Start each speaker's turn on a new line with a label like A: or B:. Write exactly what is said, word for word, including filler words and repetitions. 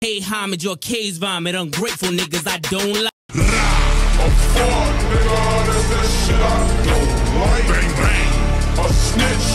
A: Pay homage or case vomit, ungrateful niggas I don't like.
B: A fuck nigga, that's that shit I don't like. Bang bang, a snitch.